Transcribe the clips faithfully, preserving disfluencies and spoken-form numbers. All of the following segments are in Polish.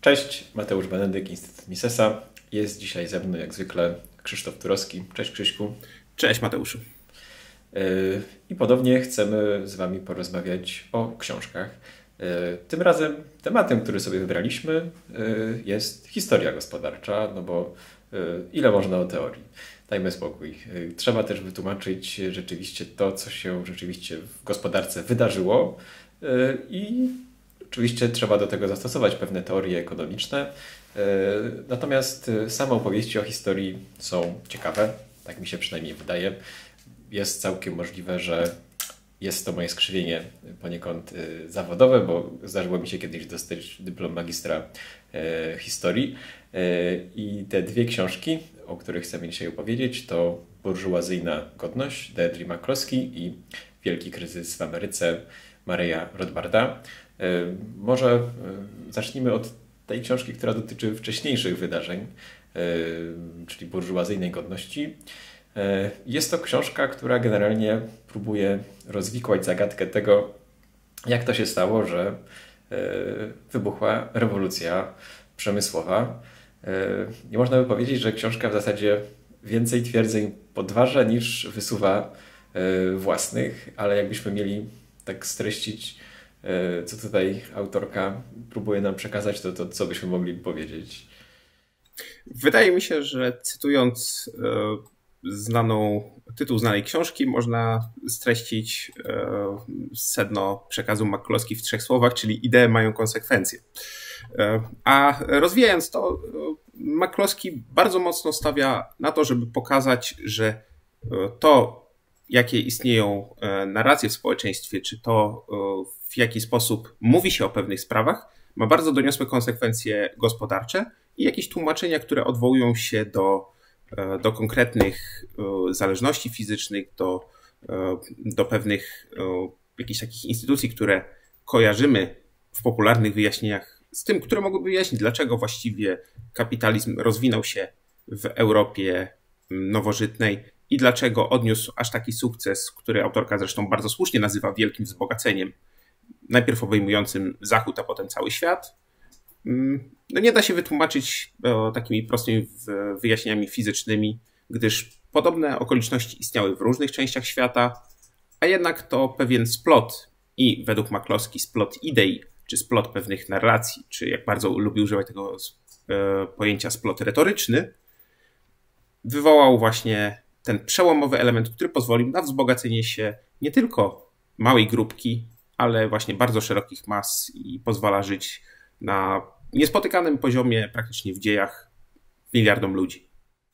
Cześć, Mateusz Benedyk, Instytut Misesa. Jest dzisiaj ze mną jak zwykle Krzysztof Turowski. Cześć Krzyśku. Cześć Mateuszu. I ponownie chcemy z Wami porozmawiać o książkach. Tym razem tematem, który sobie wybraliśmy, jest historia gospodarcza, no bo ile można o teorii? Dajmy spokój. Trzeba też wytłumaczyć rzeczywiście to, co się rzeczywiście w gospodarce wydarzyło i oczywiście trzeba do tego zastosować pewne teorie ekonomiczne. Natomiast same opowieści o historii są ciekawe, tak mi się przynajmniej wydaje. Jest całkiem możliwe, że jest to moje skrzywienie poniekąd zawodowe, bo zdarzyło mi się kiedyś dostać dyplom magistra historii. I te dwie książki, o których chcemy dzisiaj opowiedzieć, to Burżuazyjna godność Deirdre McCloskey i Wielki kryzys w Ameryce Murraya Rothbarda. Może zacznijmy od tej książki, która dotyczy wcześniejszych wydarzeń, czyli burżuazyjnej godności. Jest to książka, która generalnie próbuje rozwikłać zagadkę tego, jak to się stało, że wybuchła rewolucja przemysłowa. Nie można by powiedzieć, że książka w zasadzie więcej twierdzeń podważa niż wysuwa własnych, ale jakbyśmy mieli tak streścić, co tutaj autorka próbuje nam przekazać, to, to co byśmy mogli powiedzieć? Wydaje mi się, że cytując znaną, tytuł znanej książki można streścić sedno przekazu McCloskey w trzech słowach, czyli idee mają konsekwencje. A rozwijając to, McCloskey bardzo mocno stawia na to, żeby pokazać, że to, jakie istnieją narracje w społeczeństwie, czy to, w jaki sposób mówi się o pewnych sprawach, ma bardzo doniosłe konsekwencje gospodarcze i jakieś tłumaczenia, które odwołują się do do konkretnych zależności fizycznych, do, do pewnych jakichś takich instytucji, które kojarzymy w popularnych wyjaśnieniach z tym, które mogłyby wyjaśnić, dlaczego właściwie kapitalizm rozwinął się w Europie nowożytnej i dlaczego odniósł aż taki sukces, który autorka zresztą bardzo słusznie nazywa wielkim wzbogaceniem, najpierw obejmującym Zachód, a potem cały świat. No nie da się wytłumaczyć takimi prostymi wyjaśnieniami fizycznymi, gdyż podobne okoliczności istniały w różnych częściach świata, a jednak to pewien splot i według McCloskey splot idei, czy splot pewnych narracji, czy jak bardzo lubi używać tego pojęcia splot retoryczny, wywołał właśnie ten przełomowy element, który pozwolił na wzbogacenie się nie tylko małej grupki, ale właśnie bardzo szerokich mas i pozwala żyć na niespotykanym poziomie praktycznie w dziejach miliardom ludzi.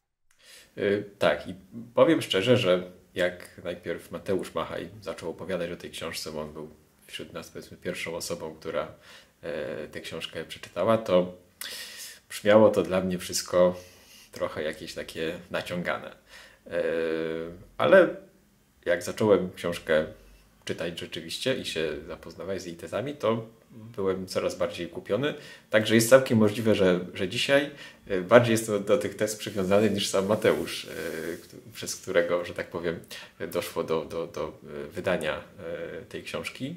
Yy, tak i powiem szczerze, że jak najpierw Mateusz Machaj zaczął opowiadać o tej książce, bo on był wśród nas powiedzmy pierwszą osobą, która yy, tę książkę przeczytała, to brzmiało to dla mnie wszystko trochę jakieś takie naciągane. Yy, ale jak zacząłem książkę czytać rzeczywiście i się zapoznawać z jej tezami, to byłem coraz bardziej kupiony. Także jest całkiem możliwe, że, że dzisiaj bardziej jest to do tych tez przywiązany niż sam Mateusz, przez którego, że tak powiem, doszło do, do, do wydania tej książki.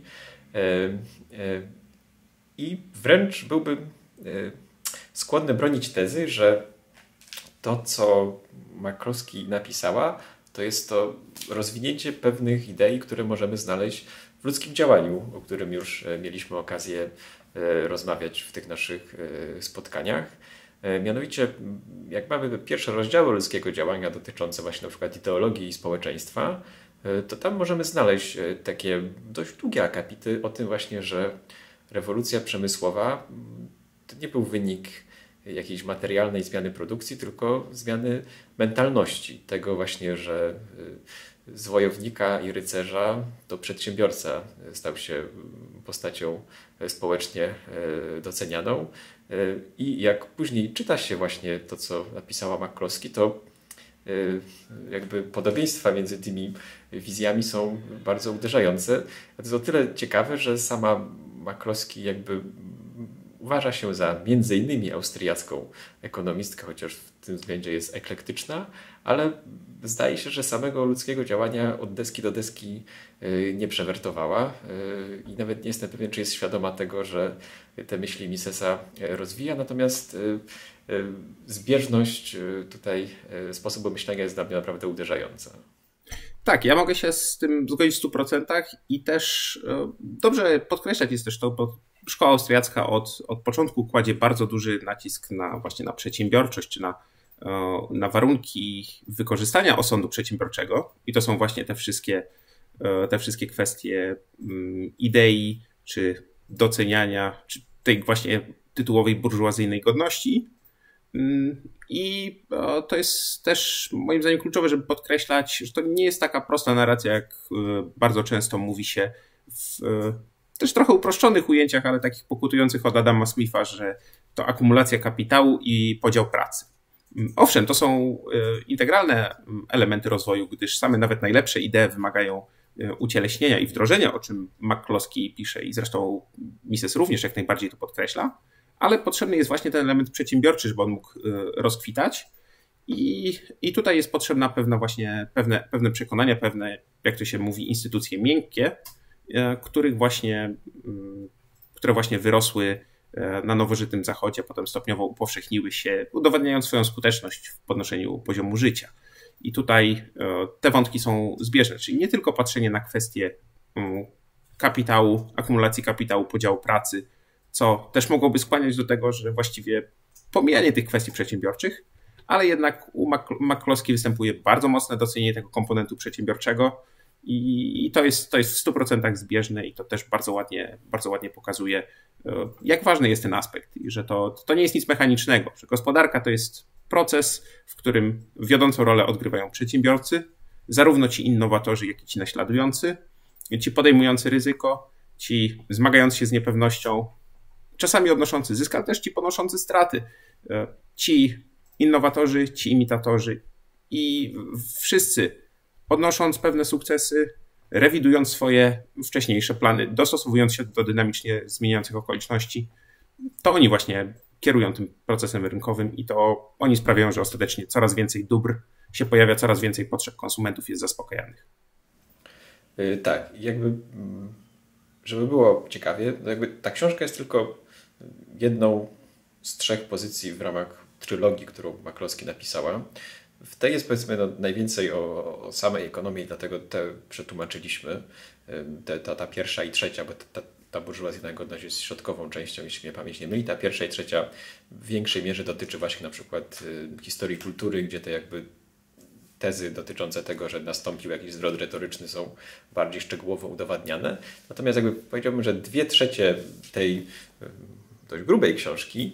I wręcz byłbym skłonny bronić tezy, że to, co McCloskey napisała, to jest to rozwinięcie pewnych idei, które możemy znaleźć w ludzkim działaniu, o którym już mieliśmy okazję rozmawiać w tych naszych spotkaniach. Mianowicie, jak mamy pierwsze rozdziały ludzkiego działania dotyczące właśnie na przykład ideologii i społeczeństwa, to tam możemy znaleźć takie dość długie akapity o tym właśnie, że rewolucja przemysłowa to nie był wynik jakiejś materialnej zmiany produkcji, tylko zmiany mentalności. Tego właśnie, że z wojownika i rycerza to przedsiębiorca stał się postacią społecznie docenianą. I jak później czyta się właśnie to, co napisała McCloskey, to jakby podobieństwa między tymi wizjami są bardzo uderzające. To jest o tyle ciekawe, że sama McCloskey jakby uważa się za między innymi austriacką ekonomistkę, chociaż w tym względzie jest eklektyczna, ale zdaje się, że samego ludzkiego działania od deski do deski nie przewertowała i nawet nie jestem pewien, czy jest świadoma tego, że te myśli Misesa rozwija, natomiast zbieżność tutaj sposobu myślenia jest dla mnie naprawdę uderzająca. Tak, ja mogę się z tym zgodzić w stu procentach i też dobrze podkreślać jest też to, bo szkoła austriacka od, od początku kładzie bardzo duży nacisk na właśnie na przedsiębiorczość, czy na, na warunki wykorzystania osądu przedsiębiorczego i to są właśnie te wszystkie, te wszystkie kwestie idei, czy doceniania, czy tej właśnie tytułowej burżuazyjnej godności. I to jest też moim zdaniem kluczowe, żeby podkreślać, że to nie jest taka prosta narracja, jak bardzo często mówi się w też trochę uproszczonych ujęciach, ale takich pokutujących od Adama Smitha, że to akumulacja kapitału i podział pracy. Owszem, to są integralne elementy rozwoju, gdyż same nawet najlepsze idee wymagają ucieleśnienia i wdrożenia, o czym McCloskey pisze i zresztą Mises również jak najbardziej to podkreśla, ale potrzebny jest właśnie ten element przedsiębiorczy, żeby on mógł rozkwitać i, i tutaj jest potrzebna pewna właśnie, pewne, pewne przekonania, pewne, jak to się mówi, instytucje miękkie, których właśnie, które właśnie wyrosły na nowożytnym Zachodzie, potem stopniowo upowszechniły się, udowadniając swoją skuteczność w podnoszeniu poziomu życia. I tutaj te wątki są zbieżne, czyli nie tylko patrzenie na kwestie kapitału, akumulacji kapitału, podziału pracy, co też mogłoby skłaniać do tego, że właściwie pomijanie tych kwestii przedsiębiorczych, ale jednak u McCloskey występuje bardzo mocne docenienie tego komponentu przedsiębiorczego i to jest, to jest w stu procentach zbieżne i to też bardzo ładnie, bardzo ładnie pokazuje, jak ważny jest ten aspekt i że to, to nie jest nic mechanicznego, że gospodarka to jest proces, w którym wiodącą rolę odgrywają przedsiębiorcy, zarówno ci innowatorzy, jak i ci naśladujący, ci podejmujący ryzyko, ci zmagający się z niepewnością, czasami odnoszący zysk, ale też ci ponoszący straty, ci innowatorzy, ci imitatorzy i wszyscy odnosząc pewne sukcesy, rewidując swoje wcześniejsze plany, dostosowując się do dynamicznie zmieniających okoliczności, to oni właśnie kierują tym procesem rynkowym i to oni sprawiają, że ostatecznie coraz więcej dóbr się pojawia, coraz więcej potrzeb konsumentów jest zaspokajanych. Tak, jakby, żeby było ciekawie, jakby ta książka jest tylko jedną z trzech pozycji w ramach trylogii, którą McCloskey napisała. W tej jest powiedzmy no, najwięcej o, o samej ekonomii, dlatego te przetłumaczyliśmy, te, ta, ta pierwsza i trzecia, bo ta, ta burżuazyjna godność jest środkową częścią, jeśli mnie pamięć nie myli. Ta pierwsza i trzecia w większej mierze dotyczy właśnie na przykład historii kultury, gdzie te jakby tezy dotyczące tego, że nastąpił jakiś zwrot retoryczny są bardziej szczegółowo udowadniane. Natomiast jakby powiedziałbym, że dwie trzecie tej dość grubej książki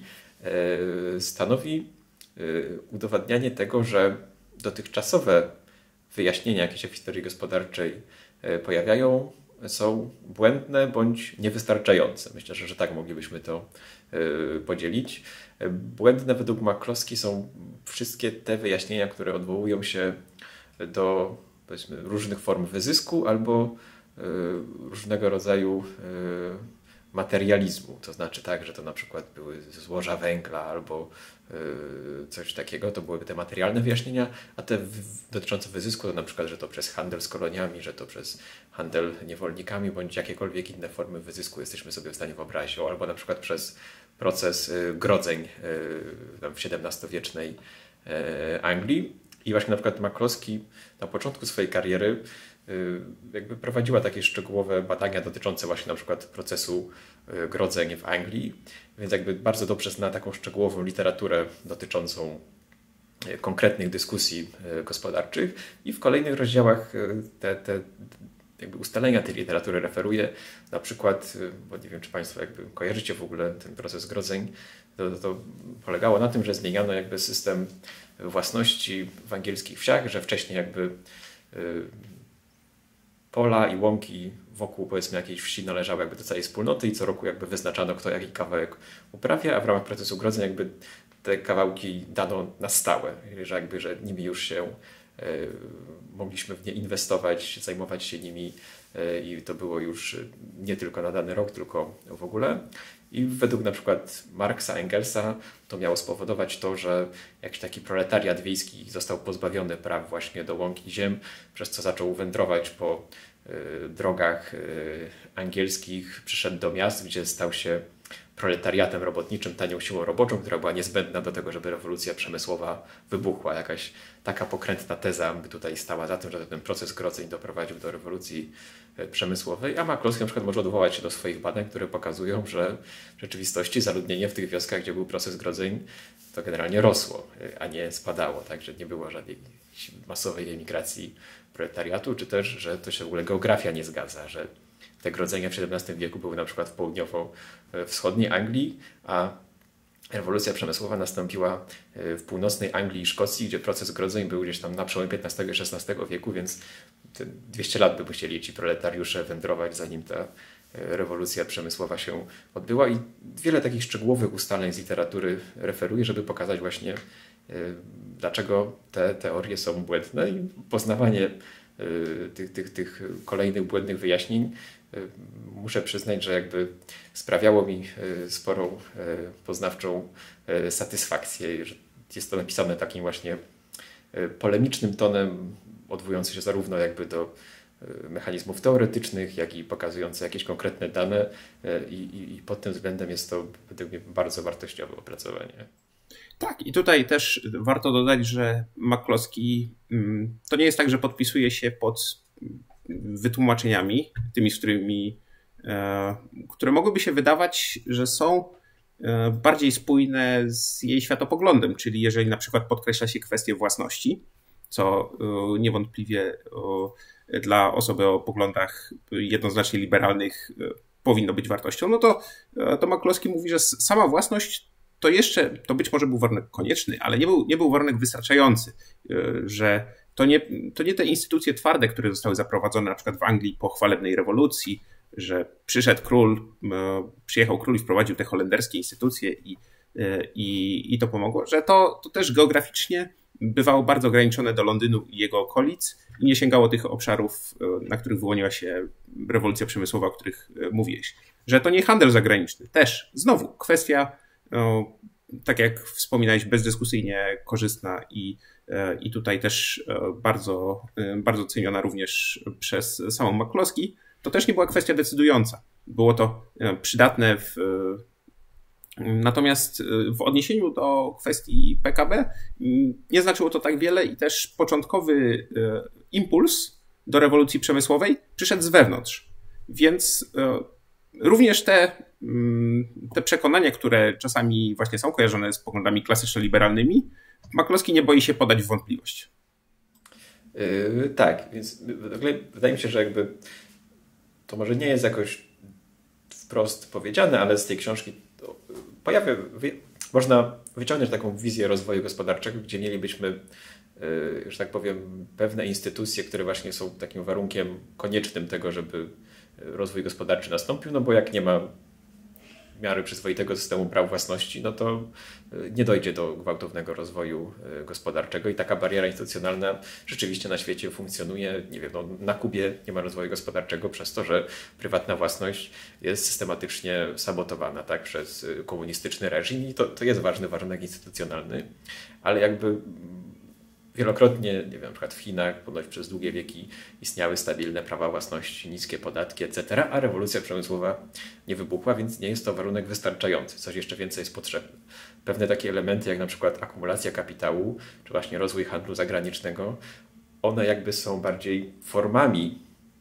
stanowi udowadnianie tego, że dotychczasowe wyjaśnienia, jakie się w historii gospodarczej pojawiają, są błędne bądź niewystarczające. Myślę, że, że tak moglibyśmy to podzielić. Błędne według McCloskey są wszystkie te wyjaśnienia, które odwołują się do powiedzmy, różnych form wyzysku albo różnego rodzaju materializmu. To znaczy tak, że to na przykład były złoża węgla albo coś takiego, to byłyby te materialne wyjaśnienia, a te dotyczące wyzysku to na przykład, że to przez handel z koloniami, że to przez handel niewolnikami, bądź jakiekolwiek inne formy wyzysku jesteśmy sobie w stanie wyobrazić, albo na przykład przez proces grodzeń w siedemnastowiecznej Anglii. I właśnie na przykład McCloskey na początku swojej kariery jakby prowadziła takie szczegółowe badania dotyczące właśnie na przykład procesu grodzeń w Anglii, więc jakby bardzo dobrze zna taką szczegółową literaturę dotyczącą konkretnych dyskusji gospodarczych i w kolejnych rozdziałach te, te jakby ustalenia tej literatury referuje. Na przykład, bo nie wiem, czy Państwo jakby kojarzycie w ogóle ten proces grodzeń, to, to polegało na tym, że zmieniano jakby system własności w angielskich wsiach, że wcześniej jakby pola i łąki wokół powiedzmy jakiejś wsi należały jakby do całej wspólnoty i co roku jakby wyznaczano, kto jaki kawałek uprawia, a w ramach procesu grodzeń jakby te kawałki dano na stałe, że jakby, że nimi już się y, mogliśmy w nie inwestować, zajmować się nimi y, i to było już nie tylko na dany rok, tylko w ogóle. I według na przykład Marksa, Engelsa to miało spowodować to, że jakiś taki proletariat wiejski został pozbawiony praw właśnie do łąk i ziem, przez co zaczął wędrować po y, drogach y, angielskich, przyszedł do miast, gdzie stał się proletariatem robotniczym, tanią siłą roboczą, która była niezbędna do tego, żeby rewolucja przemysłowa wybuchła. Jakaś taka pokrętna teza by tutaj stała za tym, że ten proces grodzeń doprowadził do rewolucji przemysłowej, a McCloskey na przykład może odwołać się do swoich badań, które pokazują, że w rzeczywistości zaludnienie w tych wioskach, gdzie był proces grodzeń, to generalnie rosło, a nie spadało, także nie było żadnej masowej emigracji proletariatu, czy też, że to się w ogóle geografia nie zgadza, że te grodzenia w siedemnastym wieku były na przykład w południowo-wschodniej Anglii, a rewolucja przemysłowa nastąpiła w północnej Anglii i Szkocji, gdzie proces grodzeń był gdzieś tam na przełomie piętnastego i szesnastego wieku, więc dwieście lat by musieli ci proletariusze wędrować, zanim ta rewolucja przemysłowa się odbyła. I wiele takich szczegółowych ustaleń z literatury referuje, żeby pokazać właśnie, dlaczego te teorie są błędne, i poznawanie tych, tych, tych kolejnych błędnych wyjaśnień muszę przyznać, że jakby sprawiało mi sporą poznawczą satysfakcję, że jest to napisane takim właśnie polemicznym tonem, odwołujący się zarówno jakby do mechanizmów teoretycznych, jak i pokazujące jakieś konkretne dane, i, i, i pod tym względem jest to według mnie bardzo wartościowe opracowanie. Tak, i tutaj też warto dodać, że McCloskey to nie jest tak, że podpisuje się pod wytłumaczeniami, tymi, z którymi, które mogłyby się wydawać, że są bardziej spójne z jej światopoglądem, czyli jeżeli na przykład podkreśla się kwestię własności, co niewątpliwie dla osoby o poglądach jednoznacznie liberalnych powinno być wartością, no to, to McCloskey mówi, że sama własność to jeszcze, to być może był warunek konieczny, ale nie był, nie był warunek wystarczający, że to nie, to nie te instytucje twarde, które zostały zaprowadzone na przykład w Anglii po chwalebnej rewolucji, że przyszedł król, przyjechał król i wprowadził te holenderskie instytucje i, i, i to pomogło, że to, to też geograficznie bywało bardzo ograniczone do Londynu i jego okolic i nie sięgało tych obszarów, na których wyłoniła się rewolucja przemysłowa, o których mówiłeś. Że to nie handel zagraniczny. Też, znowu, kwestia, no, tak jak wspominałeś, bezdyskusyjnie korzystna i, i tutaj też bardzo, bardzo ceniona również przez samą McCloskey. To też nie była kwestia decydująca. Było to przydatne w Natomiast w odniesieniu do kwestii P K B nie znaczyło to tak wiele i też początkowy impuls do rewolucji przemysłowej przyszedł z wewnątrz. Więc również te, te przekonania, które czasami właśnie są kojarzone z poglądami klasyczno-liberalnymi, McCloskey nie boi się podać w wątpliwość. Yy, tak, więc wydaje mi się, że jakby to może nie jest jakoś wprost powiedziane, ale z tej książki pojawia, można wyciągnąć taką wizję rozwoju gospodarczego, gdzie mielibyśmy, że tak powiem, pewne instytucje, które właśnie są takim warunkiem koniecznym tego, żeby rozwój gospodarczy nastąpił, no bo jak nie ma w miarę przyzwoitego systemu praw własności, no to nie dojdzie do gwałtownego rozwoju gospodarczego i taka bariera instytucjonalna rzeczywiście na świecie funkcjonuje. Nie wiem, no, na Kubie nie ma rozwoju gospodarczego przez to, że prywatna własność jest systematycznie sabotowana, tak, przez komunistyczny reżim i to, to jest ważny warunek instytucjonalny, ale jakby wielokrotnie, nie wiem, na przykład w Chinach ponoć przez długie wieki istniały stabilne prawa własności, niskie podatki, et cetera, a rewolucja przemysłowa nie wybuchła, więc nie jest to warunek wystarczający. Coś jeszcze więcej jest potrzebne. Pewne takie elementy, jak na przykład akumulacja kapitału, czy właśnie rozwój handlu zagranicznego, one jakby są bardziej formami,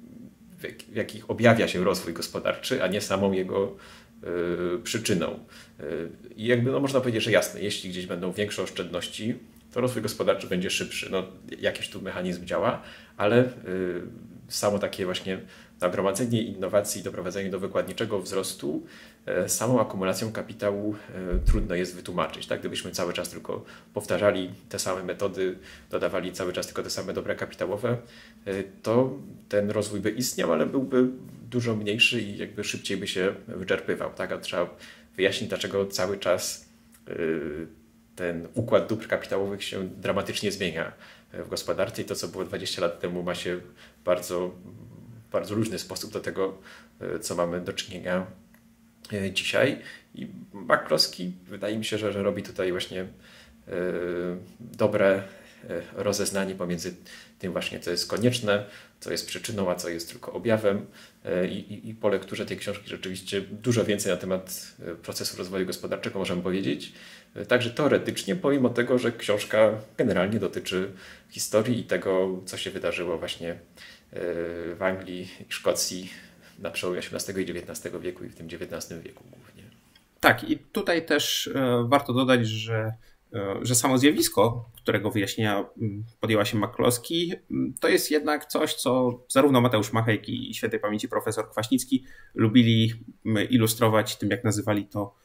w jakich objawia się rozwój gospodarczy, a nie samą jego y, przyczyną. I y, jakby no, można powiedzieć, że jasne, jeśli gdzieś będą większe oszczędności, to rozwój gospodarczy będzie szybszy. No, jakiś tu mechanizm działa, ale y, samo takie właśnie nagromadzenie innowacji i doprowadzenie do wykładniczego wzrostu y, samą akumulacją kapitału y, trudno jest wytłumaczyć. Tak? Gdybyśmy cały czas tylko powtarzali te same metody, dodawali cały czas tylko te same dobra kapitałowe, y, to ten rozwój by istniał, ale byłby dużo mniejszy i jakby szybciej by się wyczerpywał. Tak? A trzeba wyjaśnić, dlaczego cały czas y, ten układ dóbr kapitałowych się dramatycznie zmienia w gospodarce i to, co było dwadzieścia lat temu, ma się bardzo, bardzo różny sposób do tego, co mamy do czynienia dzisiaj. I McCloskey wydaje mi się, że, że robi tutaj właśnie dobre rozeznanie pomiędzy tym właśnie, co jest konieczne, co jest przyczyną, a co jest tylko objawem. I, i, i po lekturze tej książki rzeczywiście dużo więcej na temat procesu rozwoju gospodarczego możemy powiedzieć. Także teoretycznie, pomimo tego, że książka generalnie dotyczy historii i tego, co się wydarzyło właśnie w Anglii i Szkocji na przełomie osiemnastego i dziewiętnastego wieku i w tym dziewiętnastym wieku głównie. Tak, i tutaj też warto dodać, że że samo zjawisko, którego wyjaśnienia podjęła się McCloskey, to jest jednak coś, co zarówno Mateusz Machek i świętej pamięci profesor Kwaśnicki lubili ilustrować tym, jak nazywali to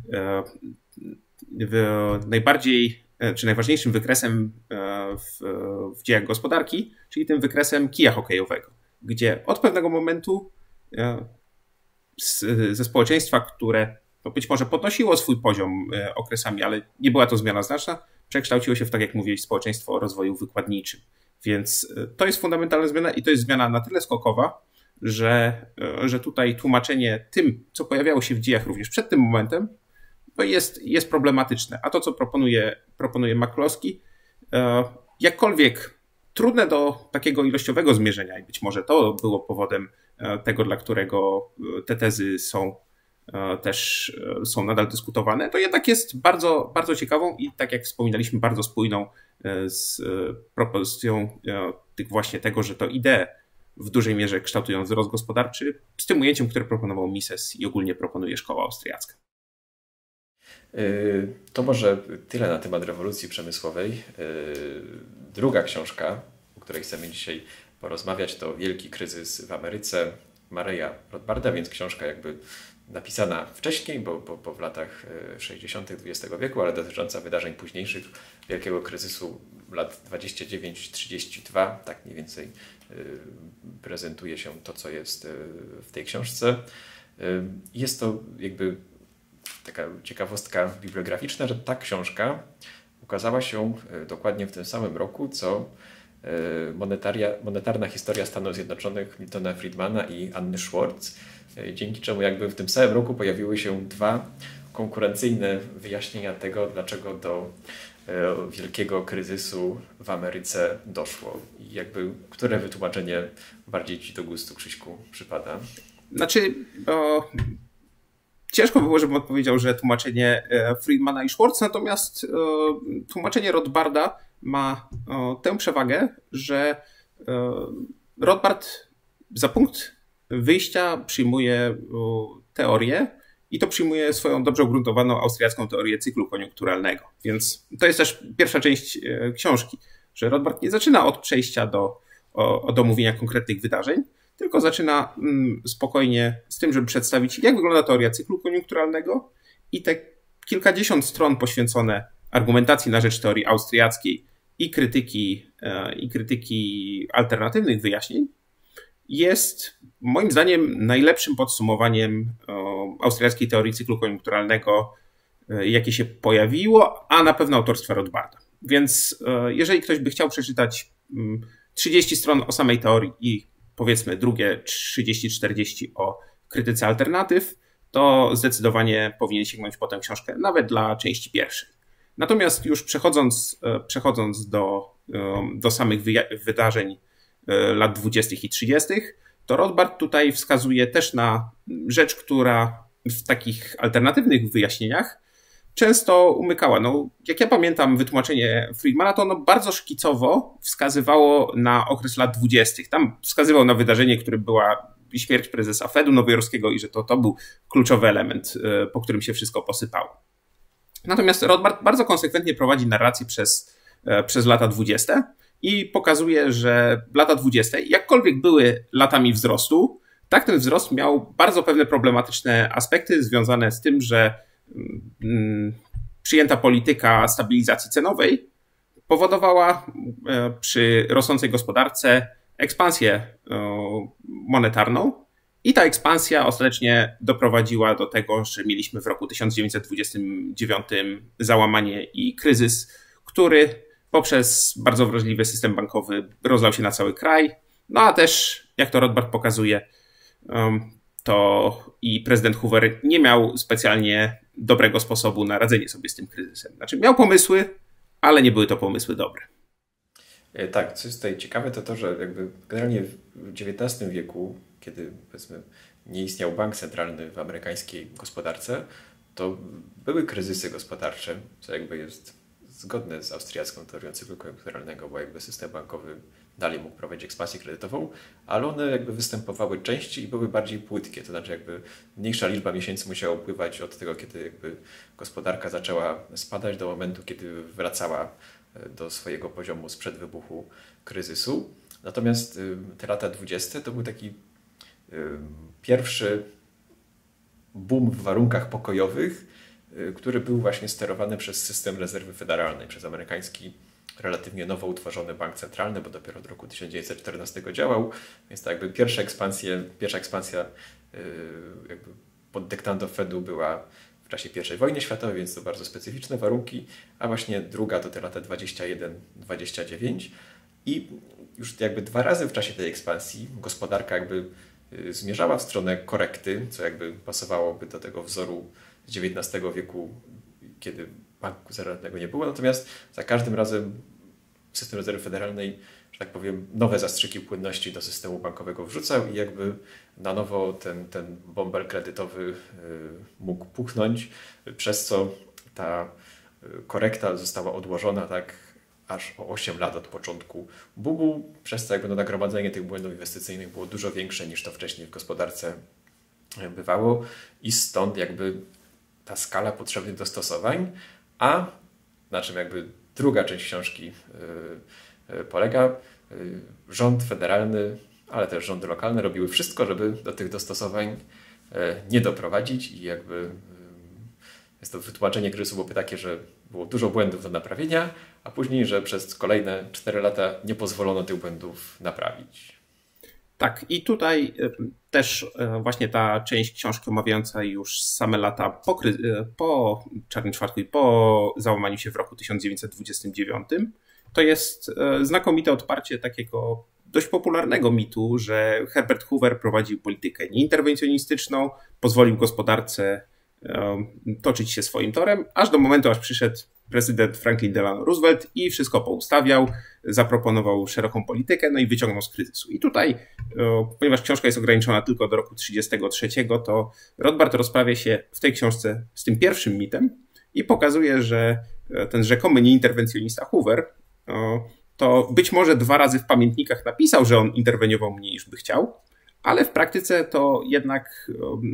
najbardziej, czy najważniejszym wykresem w, w dziejach gospodarki, czyli tym wykresem kija hokejowego, gdzie od pewnego momentu ze społeczeństwa, które to być może podnosiło swój poziom okresami, ale nie była to zmiana znaczna, przekształciło się w, tak jak mówiłeś, społeczeństwo o rozwoju wykładniczym. Więc to jest fundamentalna zmiana i to jest zmiana na tyle skokowa, że, że tutaj tłumaczenie tym, co pojawiało się w dziejach również przed tym momentem, to jest, jest problematyczne. A to, co proponuje, proponuje McCloskey, jakkolwiek trudne do takiego ilościowego zmierzenia i być może to było powodem tego, dla którego te tezy są też są nadal dyskutowane, to jednak jest bardzo, bardzo ciekawą i tak jak wspominaliśmy, bardzo spójną z propozycją tych właśnie tego, że to idee w dużej mierze kształtują wzrost gospodarczy, z tym ujęciem, które proponował Mises i ogólnie proponuje szkoła austriacka. To może tyle na temat rewolucji przemysłowej. Druga książka, o której chcemy dzisiaj porozmawiać, to Wielki kryzys w Ameryce Murraya Rothbarda, więc książka jakby napisana wcześniej, bo, bo, bo w latach sześćdziesiątych dwudziestego wieku, ale dotycząca wydarzeń późniejszych, wielkiego kryzysu lat dwadzieścia dziewięć trzydzieści dwa, tak mniej więcej prezentuje się to, co jest w tej książce. Jest to jakby taka ciekawostka bibliograficzna, że ta książka ukazała się dokładnie w tym samym roku, co Monetarna historia Stanów Zjednoczonych Miltona Friedmana i Anny Schwartz, dzięki czemu jakby w tym samym roku pojawiły się dwa konkurencyjne wyjaśnienia tego, dlaczego do wielkiego kryzysu w Ameryce doszło. I jakby które wytłumaczenie bardziej Ci do gustu, Krzyśku, przypada? Znaczy, o, ciężko by było, żebym odpowiedział, że tłumaczenie Friedmana i Schwartz, natomiast o, tłumaczenie Rothbarda ma o, tę przewagę, że o, Rothbard za punkt wyjścia przyjmuje o, teorię i to przyjmuje swoją dobrze ugruntowaną austriacką teorię cyklu koniunkturalnego. Więc to jest też pierwsza część e, książki, że Rothbard nie zaczyna od przejścia do, o, od omówienia konkretnych wydarzeń, tylko zaczyna mm, spokojnie z tym, żeby przedstawić, jak wygląda teoria cyklu koniunkturalnego i te kilkadziesiąt stron poświęcone argumentacji na rzecz teorii austriackiej i krytyki, e, i krytyki alternatywnych wyjaśnień jest moim zdaniem najlepszym podsumowaniem o, austriackiej teorii cyklu koniunkturalnego, e, jakie się pojawiło, a na pewno autorstwa Rothbarda. Więc e, jeżeli ktoś by chciał przeczytać m, trzydzieści stron o samej teorii i powiedzmy drugie trzydzieści czterdzieści o krytyce alternatyw, to zdecydowanie powinien sięgnąć po tę książkę, nawet dla części pierwszej. Natomiast już przechodząc, przechodząc do, do samych wydarzeń lat dwudziestych i trzydziestych, to Rothbard tutaj wskazuje też na rzecz, która w takich alternatywnych wyjaśnieniach często umykała. No, jak ja pamiętam wytłumaczenie Friedmana, to ono bardzo szkicowo wskazywało na okres lat dwudziestych. Tam wskazywał na wydarzenie, które była śmierć prezesa Fedu nowojorskiego i że to, to był kluczowy element, po którym się wszystko posypało. Natomiast Rothbard bardzo konsekwentnie prowadzi narrację przez, przez lata dwudzieste i pokazuje, że lata dwudzieste, jakkolwiek były latami wzrostu, tak ten wzrost miał bardzo pewne problematyczne aspekty związane z tym, że przyjęta polityka stabilizacji cenowej powodowała przy rosnącej gospodarce ekspansję monetarną i ta ekspansja ostatecznie doprowadziła do tego, że mieliśmy w roku tysiąc dziewięćset dwudziestym dziewiątym załamanie i kryzys, który poprzez bardzo wrażliwy system bankowy rozlał się na cały kraj, no a też, jak to Rothbard pokazuje, to i prezydent Hoover nie miał specjalnie dobrego sposobu na radzenie sobie z tym kryzysem. Znaczy miał pomysły, ale nie były to pomysły dobre. Tak, co jest tutaj ciekawe, to to, że jakby generalnie w dziewiętnastym wieku, kiedy powiedzmy nie istniał bank centralny w amerykańskiej gospodarce, to były kryzysy gospodarcze, co jakby jest zgodne z austriacką teorią cyklu koniunkturalnego, bo jakby system bankowy dalej mógł prowadzić ekspansję kredytową, ale one jakby występowały częściej i były bardziej płytkie, to znaczy jakby mniejsza liczba miesięcy musiała upływać od tego, kiedy jakby gospodarka zaczęła spadać do momentu, kiedy wracała do swojego poziomu sprzed wybuchu kryzysu. Natomiast te lata dwudzieste to był taki pierwszy boom w warunkach pokojowych, który był właśnie sterowany przez system rezerwy federalnej, przez amerykański relatywnie nowo utworzony bank centralny, bo dopiero od roku tysiąc dziewięćset czternastego działał, więc to jakby pierwsza ekspansja, pierwsza ekspansja jakby pod dyktando Fedu była w czasie pierwszej wojny światowej, więc to bardzo specyficzne warunki, a właśnie druga to te lata dwadzieścia jeden dwadzieścia dziewięć i już jakby dwa razy w czasie tej ekspansji gospodarka jakby zmierzała w stronę korekty, co jakby pasowałoby do tego wzoru z dziewiętnastego wieku, kiedy banku centralnego nie było, natomiast za każdym razem system rezerwy federalnej, że tak powiem, nowe zastrzyki płynności do systemu bankowego wrzucał i jakby na nowo ten, ten bąbel kredytowy mógł puchnąć, przez co ta korekta została odłożona tak aż o osiem lat od początku boomu, przez co jakby no nagromadzenie tych błędów inwestycyjnych było dużo większe niż to wcześniej w gospodarce bywało i stąd jakby ta skala potrzebnych dostosowań, a na czym jakby druga część książki yy, polega. Rząd federalny, ale też rządy lokalne robiły wszystko, żeby do tych dostosowań nie doprowadzić i jakby jest to wytłumaczenie kryzysu byłoby takie, że było dużo błędów do naprawienia, a później, że przez kolejne cztery lata nie pozwolono tych błędów naprawić. Tak, i tutaj też właśnie ta część książki omawiająca już same lata po, po Czarnym Czwartku i po załamaniu się w roku tysiąc dziewięćset dwudziestym dziewiątym, to jest znakomite odparcie takiego dość popularnego mitu, że Herbert Hoover prowadził politykę nieinterwencjonistyczną, pozwolił gospodarce toczyć się swoim torem, aż do momentu, aż przyszedł prezydent Franklin Delano Roosevelt i wszystko poustawiał, zaproponował szeroką politykę, no i wyciągnął z kryzysu. I tutaj, ponieważ książka jest ograniczona tylko do roku trzydziestego trzeciego, to Rothbard rozprawia się w tej książce z tym pierwszym mitem i pokazuje, że ten rzekomy nieinterwencjonista Hoover to być może dwa razy w pamiętnikach napisał, że on interweniował mniej niż by chciał, ale w praktyce to jednak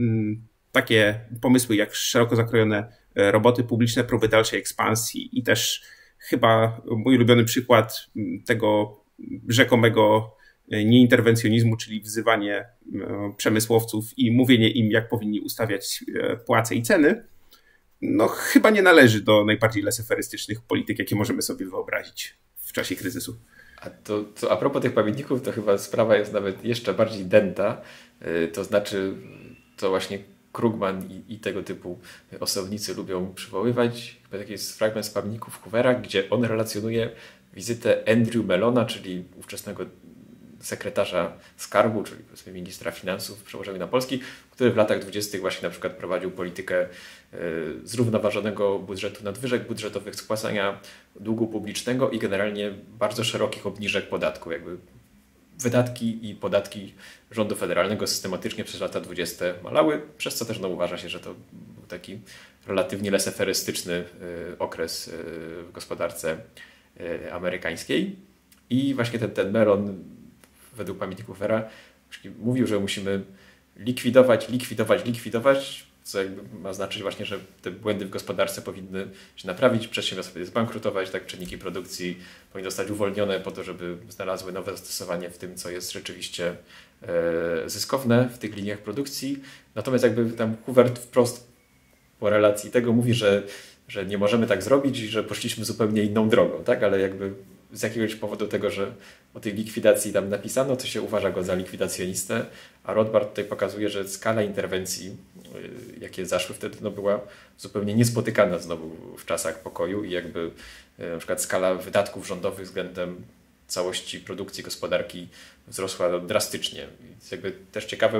takie pomysły jak szeroko zakrojone roboty publiczne, próby dalszej ekspansji i też chyba mój ulubiony przykład tego rzekomego nieinterwencjonizmu, czyli wzywanie przemysłowców i mówienie im, jak powinni ustawiać płace i ceny, no chyba nie należy do najbardziej leseferystycznych polityk, jakie możemy sobie wyobrazić w czasie kryzysu. A to, to a propos tych pamiętników, to chyba sprawa jest nawet jeszcze bardziej dęta, to znaczy to właśnie Krugman i, i tego typu osobnicy lubią przywoływać. Chyba taki jest fragment z pamiętników Hoovera, gdzie on relacjonuje wizytę Andrew Mellona, czyli ówczesnego sekretarza skarbu, czyli powiedzmy ministra finansów przełożony na polski, który w latach dwudziestych właśnie na przykład prowadził politykę zrównoważonego budżetu, nadwyżek budżetowych, spłacania długu publicznego i generalnie bardzo szerokich obniżek podatku. Jakby wydatki i podatki rządu federalnego systematycznie przez lata dwudzieste malały, przez co też no, uważa się, że to był taki relatywnie leseferystyczny okres w gospodarce amerykańskiej. I właśnie ten, ten Mellon według pamiętników Hoovera mówił, że musimy likwidować, likwidować, likwidować, co jakby ma znaczyć właśnie, że te błędy w gospodarce powinny się naprawić, przedsiębiorstwa powinny zbankrutować, tak, czynniki produkcji powinny zostać uwolnione po to, żeby znalazły nowe zastosowanie w tym, co jest rzeczywiście e, zyskowne w tych liniach produkcji. Natomiast jakby tam Hoover wprost po relacji tego mówi, że, że nie możemy tak zrobić i że poszliśmy zupełnie inną drogą, tak, ale jakby z jakiegoś powodu tego, że o tej likwidacji tam napisano, to się uważa go za likwidacjonistę, a Rothbard tutaj pokazuje, że skala interwencji, jakie zaszły wtedy, no była zupełnie niespotykana znowu w czasach pokoju i jakby na przykład skala wydatków rządowych względem całości produkcji gospodarki wzrosła drastycznie. Jest jakby też ciekawe, bo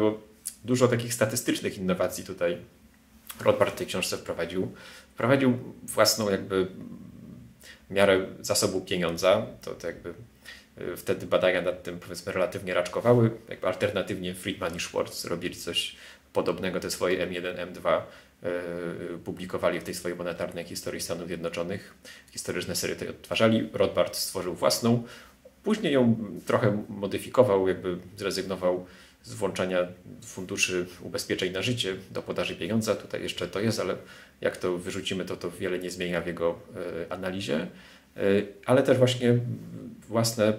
dużo takich statystycznych innowacji tutaj Rothbard w tej książce wprowadził. Wprowadził własną jakby miarę zasobu pieniądza. To, to jakby wtedy badania nad tym powiedzmy relatywnie raczkowały. Jakby alternatywnie Friedman i Schwartz robili coś podobnego, te swoje M jeden, M dwa publikowali w tej swojej monetarnej historii Stanów Zjednoczonych. Historyczne serie tej odtwarzali. Rothbard stworzył własną. Później ją trochę modyfikował, jakby zrezygnował z włączania funduszy ubezpieczeń na życie do podaży pieniądza. Tutaj jeszcze to jest, ale jak to wyrzucimy, to to wiele nie zmienia w jego analizie. Ale też właśnie własne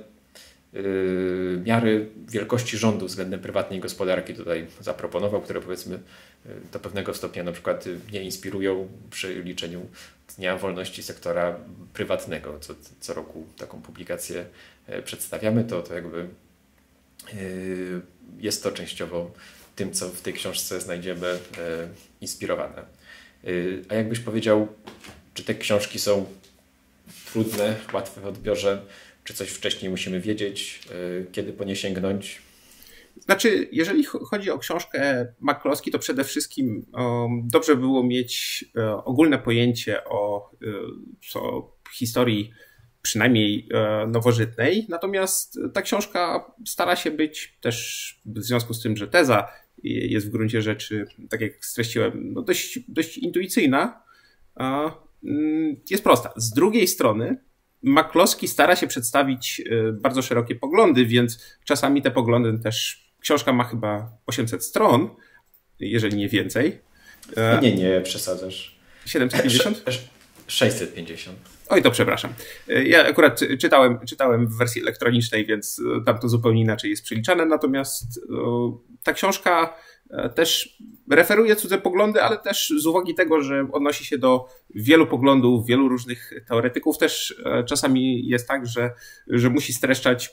miary wielkości rządu względem prywatnej gospodarki tutaj zaproponował, które powiedzmy do pewnego stopnia na przykład nie inspirują przy liczeniu Dnia Wolności Sektora Prywatnego. Co, co roku taką publikację przedstawiamy, to, to jakby jest to częściowo tym, co w tej książce znajdziemy inspirowane. A jakbyś powiedział, czy te książki są trudne, łatwe w odbiorze, czy coś wcześniej musimy wiedzieć, kiedy po nie sięgnąć? Znaczy, jeżeli chodzi o książkę McCloskey, to przede wszystkim um, dobrze było mieć um, ogólne pojęcie o, o historii przynajmniej um, nowożytnej. Natomiast ta książka stara się być też w związku z tym, że teza jest w gruncie rzeczy, tak jak streściłem, no dość, dość intuicyjna, um, jest prosta. Z drugiej strony McCloskey stara się przedstawić bardzo szerokie poglądy, więc czasami te poglądy też, książka ma chyba osiemset stron, jeżeli nie więcej. Nie, nie, przesadzasz. siedemset pięćdziesiąt? sześćset pięćdziesiąt. Oj, to przepraszam. Ja akurat czytałem, czytałem w wersji elektronicznej, więc tam to zupełnie inaczej jest przeliczane, natomiast ta książka też referuje cudze poglądy, ale też z uwagi tego, że odnosi się do wielu poglądów, wielu różnych teoretyków, też czasami jest tak, że, że musi streszczać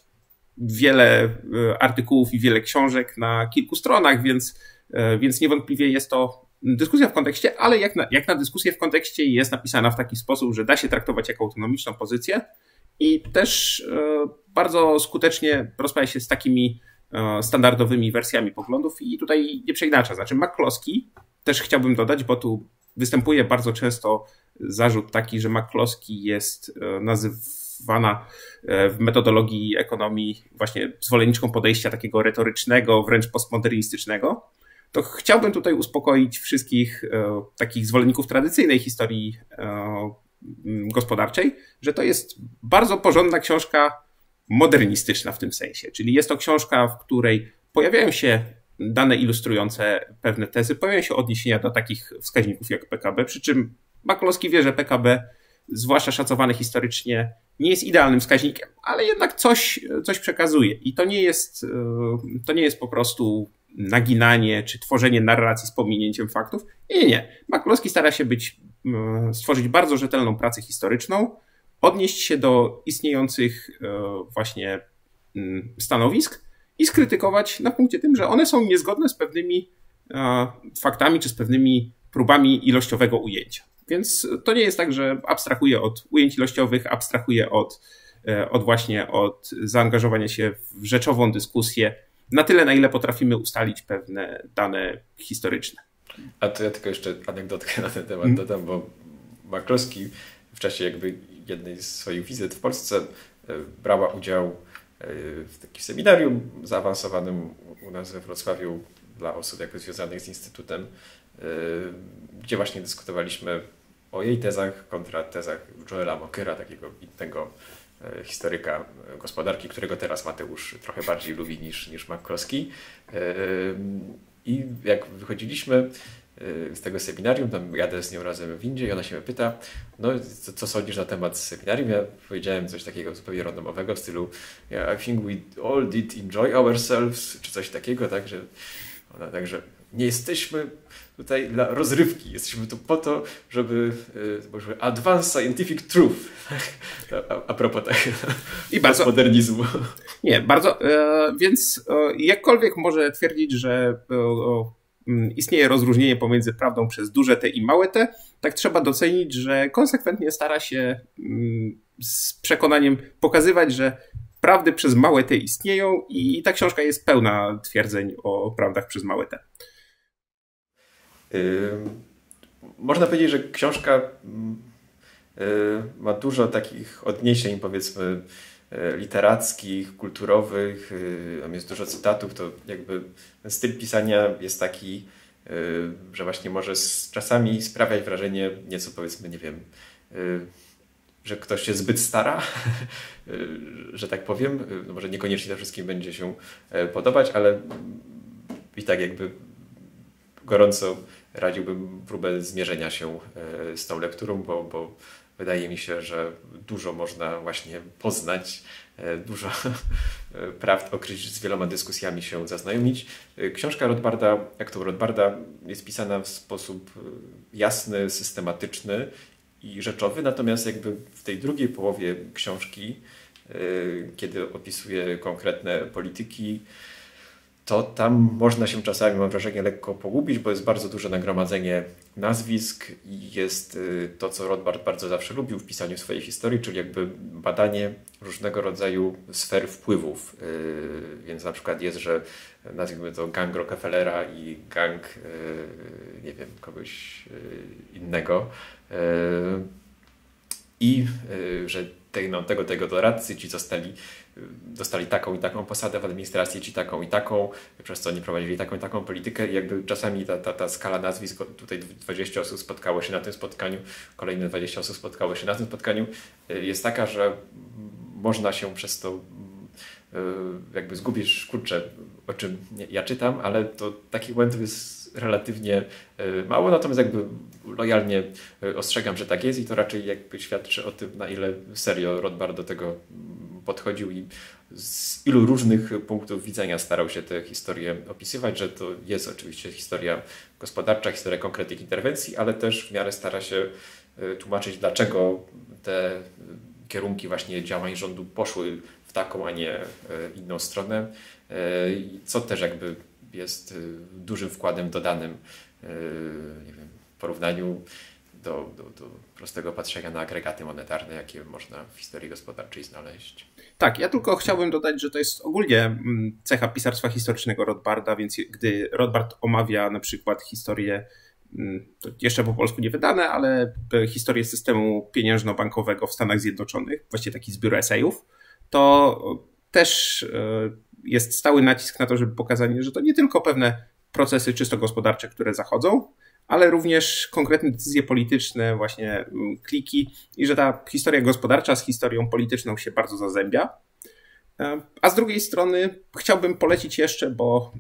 wiele artykułów i wiele książek na kilku stronach, więc, więc niewątpliwie jest to dyskusja w kontekście, ale jak na, jak na dyskusję w kontekście jest napisana w taki sposób, że da się traktować jako autonomiczną pozycję i też bardzo skutecznie rozprawia się z takimi standardowymi wersjami poglądów i tutaj nie przeinacza. Znaczy McCloskey też chciałbym dodać, bo tu występuje bardzo często zarzut taki, że McCloskey jest nazywana w metodologii ekonomii właśnie zwolenniczką podejścia takiego retorycznego, wręcz postmodernistycznego. To chciałbym tutaj uspokoić wszystkich e, takich zwolenników tradycyjnej historii e, gospodarczej, że to jest bardzo porządna książka modernistyczna w tym sensie. Czyli jest to książka, w której pojawiają się dane ilustrujące pewne tezy, pojawiają się odniesienia do takich wskaźników jak P K B, przy czym McCloskey wie, że P K B, zwłaszcza szacowane historycznie, nie jest idealnym wskaźnikiem, ale jednak coś, coś przekazuje. I to nie jest, to nie jest po prostu naginanie czy tworzenie narracji z pominięciem faktów. Nie, nie. McCloskey stara się być, stworzyć bardzo rzetelną pracę historyczną, odnieść się do istniejących właśnie stanowisk i skrytykować na punkcie tym, że one są niezgodne z pewnymi faktami czy z pewnymi próbami ilościowego ujęcia. Więc to nie jest tak, że abstrahuje od ujęć ilościowych, abstrahuje od, od właśnie od zaangażowania się w rzeczową dyskusję na tyle, na ile potrafimy ustalić pewne dane historyczne. A to ja tylko jeszcze anegdotkę na ten temat hmm. dodam, bo McCloskey w czasie jakby jednej z swoich wizyt w Polsce brała udział w takim seminarium zaawansowanym u nas we Wrocławiu dla osób jakby związanych z Instytutem, gdzie właśnie dyskutowaliśmy o jej tezach kontra tezach Joela Mockera, takiego innego historyka gospodarki, którego teraz Mateusz trochę bardziej lubi niż, niż McCloskey. I jak wychodziliśmy z tego seminarium, tam jadę z nią razem w windzie i ona się mnie pyta, no co, co sądzisz na temat seminarium? Ja powiedziałem coś takiego zupełnie randomowego w stylu yeah, I think we all did enjoy ourselves, czy coś takiego, tak, że ona także nie jesteśmy tutaj dla rozrywki, jesteśmy tu po to, żeby, żeby advance scientific truth. A, a propos tak, i bardzo modernizmu. Nie, bardzo, e, więc e, jakkolwiek może twierdzić, że e, istnieje rozróżnienie pomiędzy prawdą przez duże T i małe T, tak trzeba docenić, że konsekwentnie stara się z przekonaniem pokazywać, że prawdy przez małe T istnieją i ta książka jest pełna twierdzeń o prawdach przez małe T. Yy, można powiedzieć, że książka yy, ma dużo takich odniesień, powiedzmy, literackich, kulturowych, yy, tam jest dużo cytatów, to jakby ten styl pisania jest taki, yy, że właśnie może z czasami sprawiać wrażenie nieco, powiedzmy, nie wiem, yy, że ktoś się zbyt stara, że tak powiem. No może niekoniecznie to wszystkim będzie się podobać, ale i tak jakby gorąco radziłbym próbę zmierzenia się z tą lekturą, bo, bo wydaje mi się, że dużo można właśnie poznać, dużo prawd okryć, z wieloma dyskusjami się zaznajomić. Książka Rothbarda, jak to Rothbarda, jest pisana w sposób jasny, systematyczny i rzeczowy, natomiast jakby w tej drugiej połowie książki, kiedy opisuje konkretne polityki, to tam można się czasami, mam wrażenie, lekko pogubić, bo jest bardzo duże nagromadzenie nazwisk i jest to, co Rothbard bardzo zawsze lubił w pisaniu swojej historii, czyli jakby badanie różnego rodzaju sfer wpływów. Więc na przykład jest, że nazwijmy to gang Rockefellera i gang, nie wiem, kogoś innego. I że no, tego, tego doradcy, ci zostali, dostali taką i taką posadę w administracji, ci taką i taką, przez co oni prowadzili taką i taką politykę i jakby czasami ta, ta, ta skala nazwisk, tutaj dwadzieścia osób spotkało się na tym spotkaniu, kolejne dwadzieścia osób spotkało się na tym spotkaniu, jest taka, że można się przez to jakby zgubić, kurczę, o czym ja czytam, ale to takich momentów jest relatywnie mało, natomiast jakby lojalnie ostrzegam, że tak jest i to raczej jakby świadczy o tym, na ile serio Rothbard do tego podchodził i z ilu różnych punktów widzenia starał się tę historię opisywać, że to jest oczywiście historia gospodarcza, historia konkretnych interwencji, ale też w miarę stara się tłumaczyć, dlaczego te kierunki właśnie działań rządu poszły w taką, a nie inną stronę, co też jakby jest dużym wkładem dodanym, nie wiem, w porównaniu do, do, do prostego patrzenia na agregaty monetarne, jakie można w historii gospodarczej znaleźć. Tak, ja tylko chciałbym dodać, że to jest ogólnie cecha pisarstwa historycznego Rothbarda, więc gdy Rothbard omawia na przykład historię, to jeszcze po polsku nie wydane, ale historię systemu pieniężno-bankowego w Stanach Zjednoczonych, właściwie taki zbiór esejów, to też jest stały nacisk na to, żeby pokazanie, że to nie tylko pewne procesy czysto gospodarcze, które zachodzą, ale również konkretne decyzje polityczne, właśnie kliki i że ta historia gospodarcza z historią polityczną się bardzo zazębia. A z drugiej strony chciałbym polecić jeszcze, bo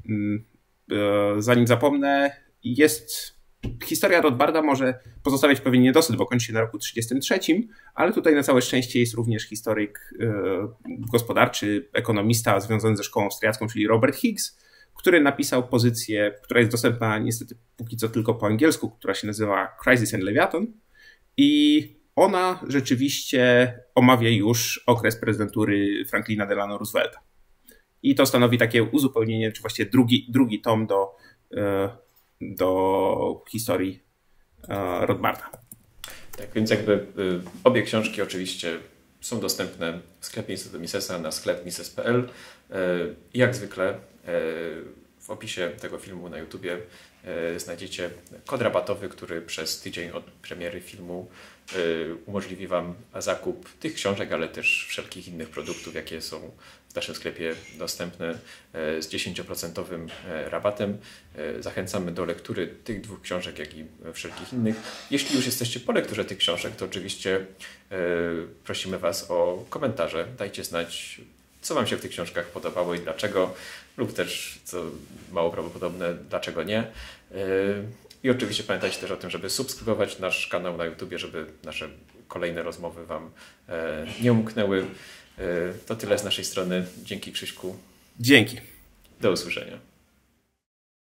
zanim zapomnę, jest historia Rothbarda może pozostawiać pewien niedosyt, bo kończy się na roku trzydziestym trzecim, ale tutaj na całe szczęście jest również historyk gospodarczy, ekonomista związany ze szkołą austriacką, czyli Robert Higgs, który napisał pozycję, która jest dostępna niestety póki co tylko po angielsku, która się nazywa Crisis and Leviathan i ona rzeczywiście omawia już okres prezydentury Franklina Delano Roosevelta. I to stanowi takie uzupełnienie, czy właściwie drugi, drugi tom do, do historii Rothbarda. Tak, więc jakby obie książki oczywiście są dostępne w sklepie Instytutu Misesa na sklep mises kropka p l. I jak zwykle w opisie tego filmu na YouTubie znajdziecie kod rabatowy, który przez tydzień od premiery filmu umożliwi Wam zakup tych książek, ale też wszelkich innych produktów, jakie są w naszym sklepie dostępne z dziesięcioprocentowym rabatem. Zachęcamy do lektury tych dwóch książek, jak i wszelkich innych. Jeśli już jesteście po lekturze tych książek, to oczywiście prosimy Was o komentarze. Dajcie znać, co Wam się w tych książkach podobało i dlaczego, lub też, co mało prawdopodobne, dlaczego nie. I oczywiście pamiętajcie też o tym, żeby subskrybować nasz kanał na YouTubie, żeby nasze kolejne rozmowy Wam nie umknęły. To tyle z naszej strony. Dzięki, Krzyśku. Dzięki. Do usłyszenia.